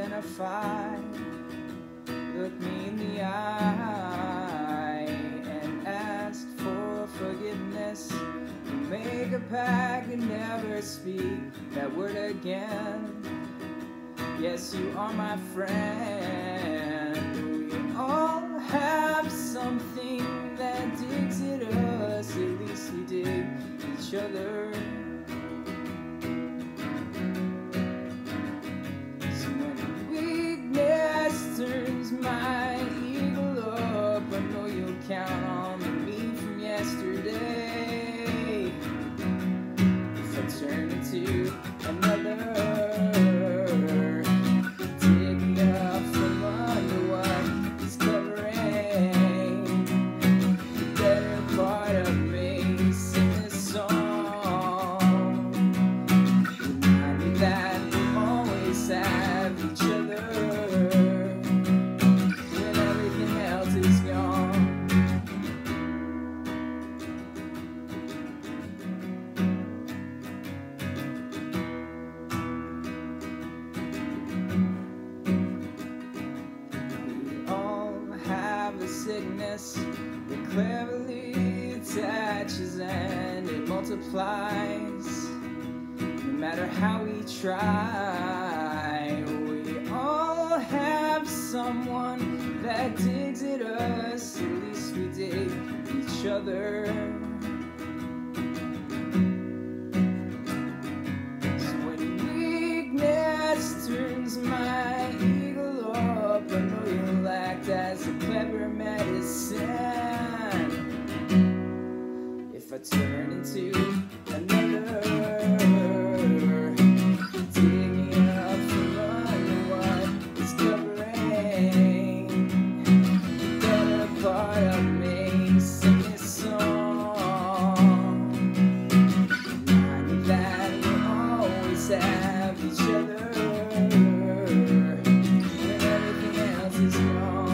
identify. Look me in the eye and ask for forgiveness. Make a pact and never speak that word again. Yes, you are my friend. We all have something that digs at us. At least we dig each other. So when weakness turns my eagle up, I know you'll count on me from yesterday. If I turn into another, sickness that cleverly attaches and it multiplies. No matter how we try, we all have someone that digs at us. At least we dig each other. So when weakness turns my eagle up, I know you'll act as a clever medicine. If I turn into another, digging up from under what is covering the better part of me, sing this song. Remind me that we'll always have each other when everything else is gone.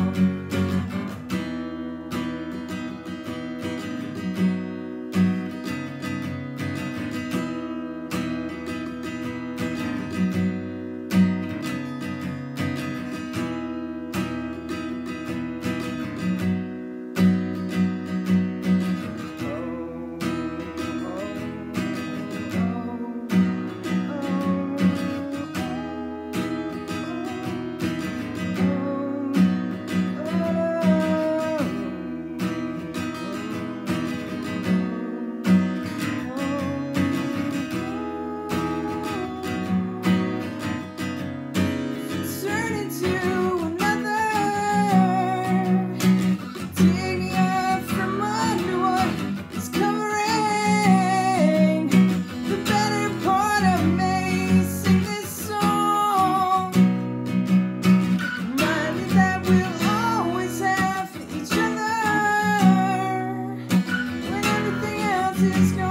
It's